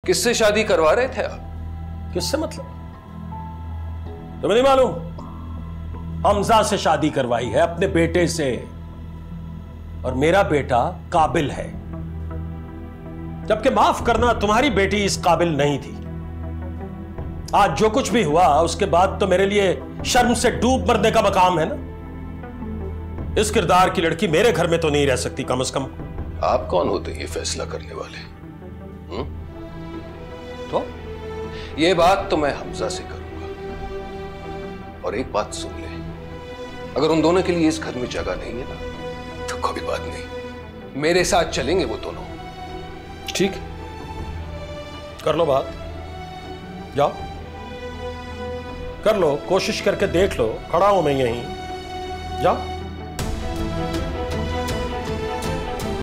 किससे शादी करवा रहे थे आप? किससे मतलब? तुम्हें नहीं मालूम? हमजा से शादी करवाई है, अपने बेटे से। और मेरा बेटा काबिल है, जबकि माफ करना तुम्हारी बेटी इस काबिल नहीं थी। आज जो कुछ भी हुआ उसके बाद तो मेरे लिए शर्म से डूब मरने का मकाम है ना। इस किरदार की लड़की मेरे घर में तो नहीं रह सकती कम से कम। आप कौन होते हैं ये फैसला करने वाले? तो ये बात तो मैं हमजा से करूंगा। और एक बात सुन ले, अगर उन दोनों के लिए इस घर में जगह नहीं है ना, तो कोई बात नहीं, मेरे साथ चलेंगे वो दोनों। ठीक, कर लो बात, जाओ कर लो, कोशिश करके देख लो, खड़ा हूं मैं यहीं, जाओ।